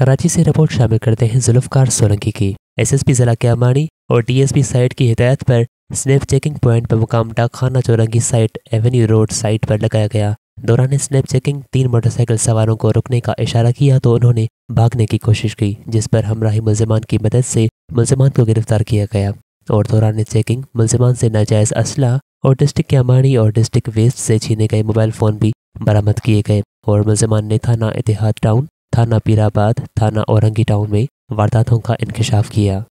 कराची से रिपोर्ट शामिल करते हैं जुल्फकार सोलंकी की। एसएसपी जिला क्यामानी और डीएसपी साइट की हिदायत पर स्नैप चेकिंग पॉइंट पर मुकाम डाकखाना Chowrangi site avenue road site पर लगाया गया। दौरान स्नैप चेकिंग 3 मोटरसाइकिल सवारों को रुकने का इशारा किया तो उन्होंने भागने की कोशिश की, जिस पर हमराही मुल्जिमान की मदद से मुल्जिमान को गिरफ्तार किया गया और दौरान चेकिंग मुल्जिमान से नाजायज़ असला और डिस्ट्रिक्ट क्यामानी और डिस्ट्रिक्ट वेस्ट से छीने गए मोबाइल फ़ोन भी बरामद किए गए और मुल्जिमान ने थाना इतिहाद टाउन, थाना पीराबाद, थाना औरंगी टाउन में वारदातों का इंकशाफ किया।